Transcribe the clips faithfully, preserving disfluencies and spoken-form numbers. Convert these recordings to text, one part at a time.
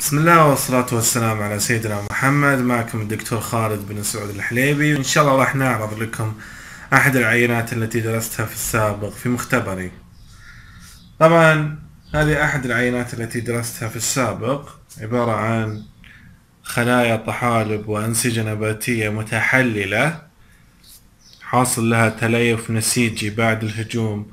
بسم الله والصلاة والسلام على سيدنا محمد. معكم الدكتور خالد بن سعود الحليبي، وإن شاء الله راح نعرض لكم أحد العينات التي درستها في السابق في مختبري. طبعا هذه أحد العينات التي درستها في السابق، عبارة عن خلايا طحالب وأنسجة نباتية متحللة حاصل لها تليف نسيجي بعد الهجوم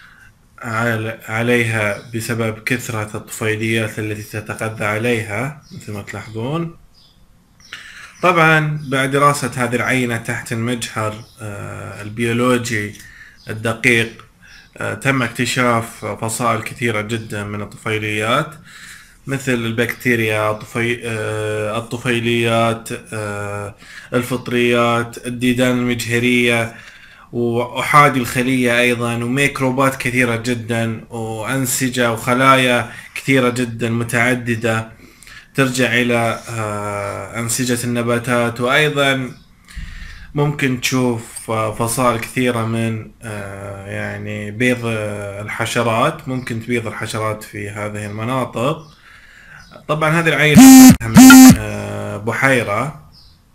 عليها بسبب كثرة الطفيليات التي تتغذى عليها مثل ما تلاحظون. طبعا بعد دراسة هذه العينة تحت المجهر البيولوجي الدقيق تم اكتشاف فصائل كثيرة جدا من الطفيليات، مثل البكتيريا، الطفيليات، الفطريات، الديدان المجهرية، وأحادي الخلية أيضا، وميكروبات كثيرة جدا، وأنسجة وخلايا كثيرة جدا متعددة ترجع إلى أنسجة النباتات. وأيضا ممكن تشوف فصائل كثيرة من يعني بيض الحشرات، ممكن تبيض الحشرات في هذه المناطق. طبعا هذه العينة من بحيرة،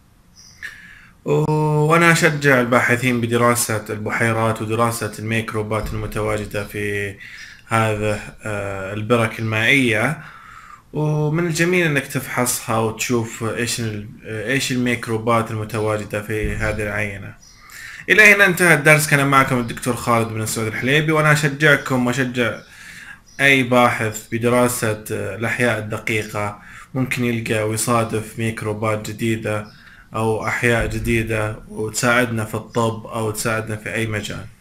وأنا أشجع الباحثين بدراسة البحيرات ودراسة الميكروبات المتواجدة في هذه البرك المائية، ومن الجميل أنك تفحصها وتشوف إيش إيش الميكروبات المتواجدة في هذه العينة. إلى هنا انتهى الدرس. كان معكم الدكتور خالد بن سعود الحليبي، وأنا أشجعكم وأشجع أي باحث بدراسة الأحياء الدقيقة ممكن يلقى ويصادف ميكروبات جديدة أو أحياء جديدة وتساعدنا في الطب أو تساعدنا في أي مجال.